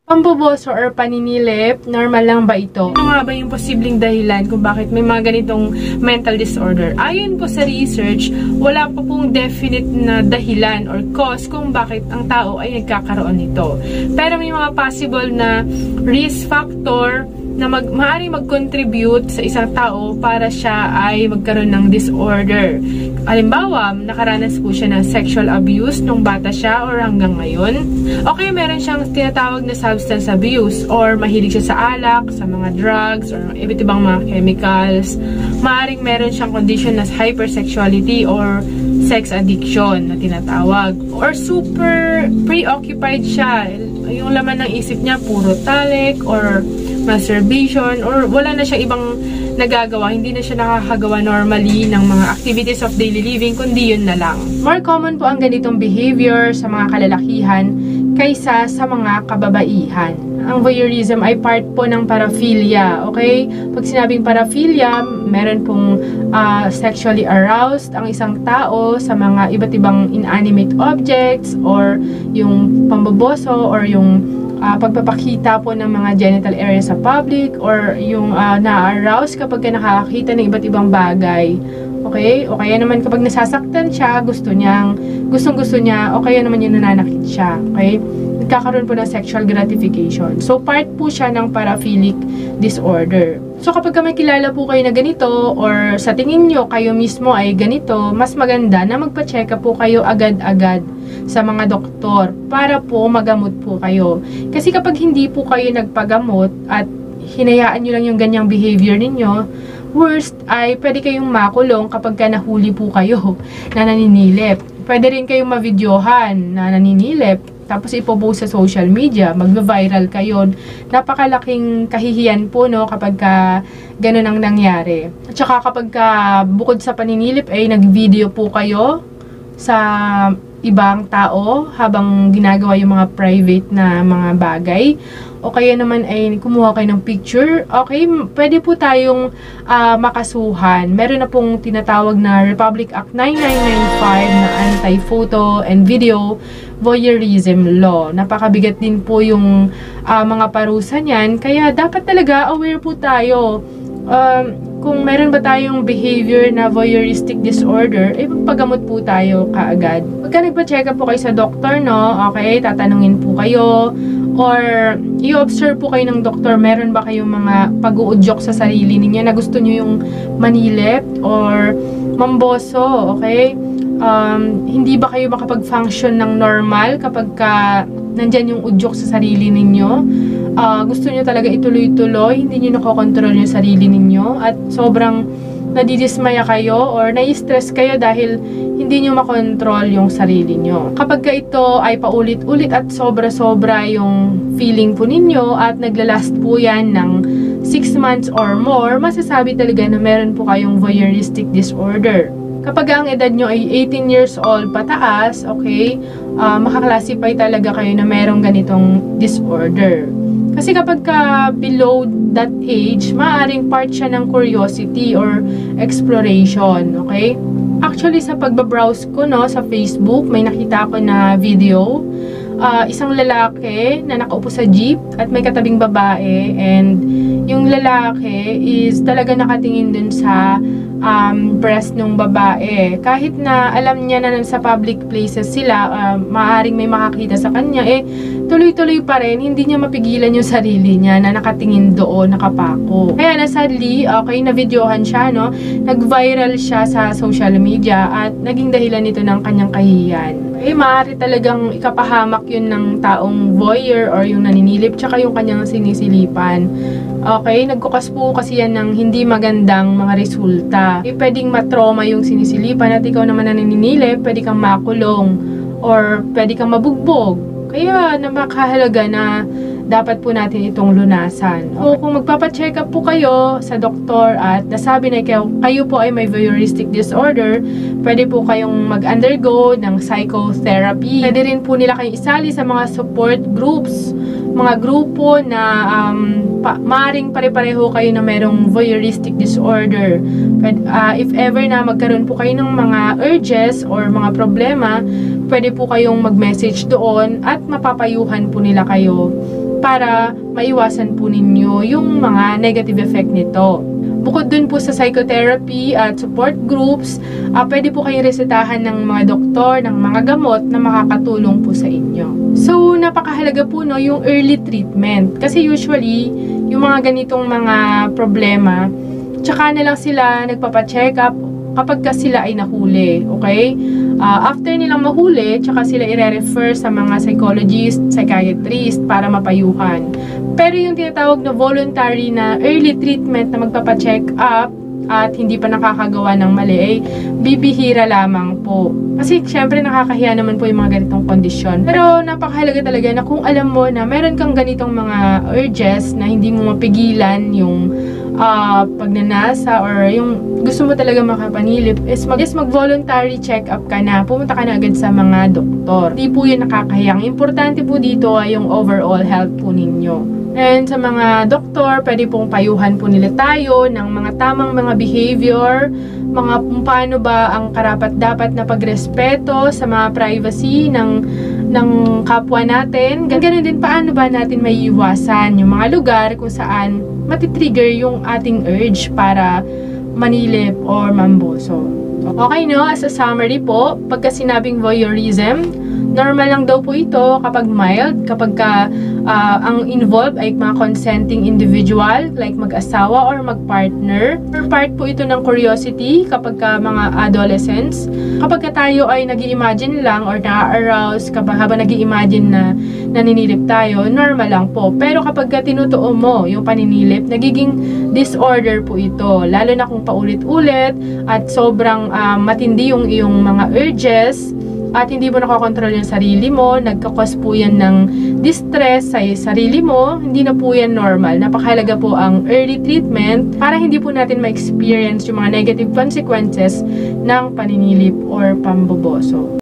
Pamboboso or paninilip, normal lang ba ito? Ano nga ba yung posibleng dahilan kung bakit may mga ganitong mental disorder? Ayon po sa research, wala pa pong definite na dahilan or cause kung bakit ang tao ay nagkakaroon nito. Pero may mga possible na risk factor na maaaring mag-contribute sa isang tao para siya ay magkaroon ng disorder. Halimbawa, nakaranas po siya ng sexual abuse nung bata siya or hanggang ngayon. O kaya meron siyang tinatawag na substance abuse or mahilig siya sa alak, sa mga drugs, or iba't ibang mga chemicals. Maaaring meron siyang condition na hypersexuality or sex addiction na tinatawag. Or super preoccupied siya. Yung laman ng isip niya, puro talik or masturbation or wala na siya ibang nagagawa, hindi na siya nakakagawa normally ng mga activities of daily living, kundi yun na lang. More common po ang ganitong behavior sa mga kalalakihan kaysa sa mga kababaihan. Ang voyeurism ay part po ng paraphilia, okay? Pag sinabing paraphilia, meron pong sexually aroused ang isang tao sa mga iba't ibang inanimate objects or yung pamboboso or yung pagpapakita po ng mga genital area sa public or yung na-arouse kapag nakakakita ng iba't ibang bagay. Okay? O kaya naman kapag nasasaktan siya, gustong-gusto niya, o kaya naman yung nananakit siya. Okay? Nagkakaroon po ng sexual gratification. So, part po siya ng paraphilic disorder. So, kapag may kilala po kayo na ganito or sa tingin nyo kayo mismo ay ganito, mas maganda na magpa-check up po kayo agad-agad sa mga doktor para po magamot po kayo. Kasi kapag hindi po kayo nagpagamot at hinayaan nyo lang yung ganyang behavior ninyo, worst ay pwede kayong makulong kapag nahuli po kayo na naninilip. Pwede rin kayong mavidyohan na naninilip tapos ipopost sa social media, mag-viral kayo. Napakalaking kahihiyan po no kapag ganun ang nangyari. At saka kapag bukod sa paninilip ay nag-video po kayo sa ibang tao habang ginagawa yung mga private na mga bagay o kaya naman ay kumuha kayo ng picture, okay, pwede po tayong makasuhan. Meron na pong tinatawag na Republic Act 9995 na Anti-Photo and Video Voyeurism Law. Napakabigat din po yung mga parusa niyan, kaya dapat talaga aware po tayo. Kung meron ba tayong behavior na voyeuristic disorder, magpagamot po tayo kaagad. Pagka nagpa-check up po kayo sa doktor, no, okay, tatanungin po kayo, or i-observe po kayo ng doktor, meron ba kayong mga pag-uudyok sa sarili ninyo na gusto nyo yung manilip or mamboso, okay? Hindi ba kayo makapag-function ng normal kapag nandyan yung udyok sa sarili ninyo? Gusto nyo talaga ituloy-tuloy, hindi nyo nakokontrol yung sarili ninyo at sobrang nadidismaya kayo or nai-stress kayo dahil hindi nyo makontrol yung sarili nyo. Kapag ito ay paulit-ulit at sobra-sobra yung feeling po ninyo at naglalast po yan ng 6 months or more, masasabi talaga na meron po kayong voyeuristic disorder. Kapag ang edad nyo ay 18 years old pataas, okay, makaklasify talaga kayo na merong ganitong disorder. Kasi kapag below that age, maaaring part siya ng curiosity or exploration, okay? Actually, sa pagbabrowse ko, no, sa Facebook, may nakita ko na video. Isang lalaki na nakaupo sa jeep at may katabing babae, and yung lalaki is talaga nakatingin dun sa breast ng babae. Kahit na alam niya na sa public places sila, maaaring may makakita sa kanya, tuloy-tuloy pa rin, hindi niya mapigilan yung sarili niya na nakatingin doon, nakapako. Kaya sadly, okay, na-videohan siya, no? Nag-viral siya sa social media at naging dahilan nito ng kanyang kahihiyan. Maaari talagang ikapahamak yun ng taong voyeur or yung naninilip, tsaka yung kanyang sinisilipan. Okay, nagkukas po kasi yan ng hindi magandang mga resulta. Pwedeng matrauma yung sinisilipan at ikaw naman na naninilip, pwede kang makulong or pwede kang mabugbog. Kaya napakahalaga na dapat po natin itong lunasan. O kung magpapacheck up po kayo sa doktor at nasabi na kayo po ay may voyeuristic disorder, pwede po kayong mag-undergo ng psychotherapy. Pwede rin po nila kayong isali sa mga support groups, mga grupo na maaaring pare-pareho kayo na merong voyeuristic disorder. If ever na magkaroon po kayo ng mga urges or mga problema, pwede po kayong mag-message doon at mapapayuhan po nila kayo para maiwasan po ninyo yung mga negative effect nito. Bukod dun po sa psychotherapy at support groups, pwede po kayong resetahan ng mga doktor, ng mga gamot na makakatulong po sa inyo. So, napakahalaga po no, yung early treatment. Kasi usually, yung mga ganitong mga problema, tsaka na lang sila nagpapacheck up kapag ka sila ay nahuli, okay? After nilang mahuli, tsaka sila i-refer sa mga psychologist, psychiatrist para mapayuhan. Pero yung tinatawag na voluntary na early treatment na magpapacheck up at hindi pa nakakagawa ng mali, ay bibihira lamang po. Kasi syempre nakakahiya naman po yung mga ganitong kondisyon. Pero napakahalaga talaga na kung alam mo na meron kang ganitong mga urges na hindi mo mapigilan yung pagnanasa or yung gusto mo talaga makapanilip is mag-voluntary check-up ka na. Pumunta ka na agad sa mga doktor. Hindi po yun nakakahiyang. Importante po dito ay yung overall health po ninyo. And sa mga doktor, pwede pong payuhan po nila tayo ng mga tamang mga behavior, mga kung paano ba ang karapat-dapat na pagrespeto sa mga privacy ng kapwa natin. Ganun din paano ba natin maiiwasan yung mga lugar kung saan matitrigger yung ating urge para manilip or mamboso. Okay no, as a summary po, pagka sinabing voyeurism, normal lang daw po ito kapag mild, kapag ang involved ay mga consenting individual, like mag-asawa or mag-partner. Part po ito ng curiosity kapag mga adolescents. Kapag tayo ay nag-i-imagine lang or na-arouse, kapag habang nag-i-imagine na naninilip tayo, normal lang po. Pero kapag tinutuo mo yung paninilip, nagiging disorder po ito. Lalo na kung paulit-ulit at sobrang matindi yung iyong mga urges, at hindi mo nakokontrol yung sarili mo, nagkakos po yan ng distress sa sarili mo, hindi na po yan normal. Napakahalaga po ang early treatment para hindi po natin ma-experience yung mga negative consequences ng paninilip or pamboboso.